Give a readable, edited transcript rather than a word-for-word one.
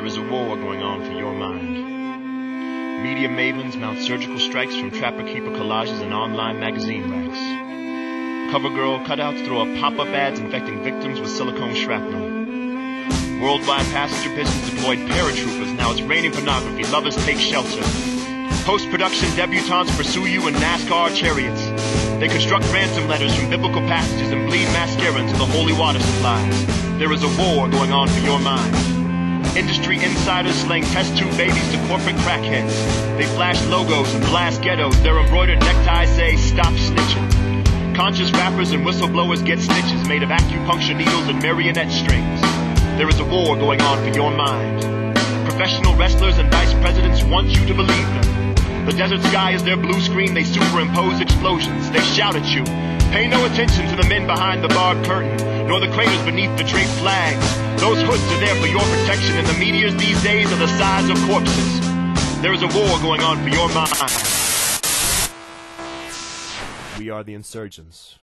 There is a war going on for your mind. Media mavens mount surgical strikes from trapper-keeper collages and online magazine racks. CoverGirl cutouts throw up pop-up ads infecting victims with silicone shrapnel. Worldwide passenger pigeons deployed paratroopers. Now it's raining pornography. Lovers take shelter. Post-production debutantes pursue you in NASCAR chariots. They construct ransom letters from biblical passages and bleed mascara into the holy water supplies. There is a war going on for your mind. Industry insiders slang test tube babies to corporate crackheads. They flash logos and blast ghettos. Their embroidered neckties say, "Stop snitching." Conscious rappers and whistleblowers get stitches made of acupuncture needles and marionette strings. There is a war going on for your mind. Professional wrestlers and vice presidents want you to believe them. The desert sky is their blue screen. They superimpose explosions. They shout at you. Pay no attention to the men behind the barred curtain, nor the craters beneath the draped flags. Those hoods are there for your protection, and the meteors these days are the size of corpses. There is a war going on for your mind. We are the insurgents.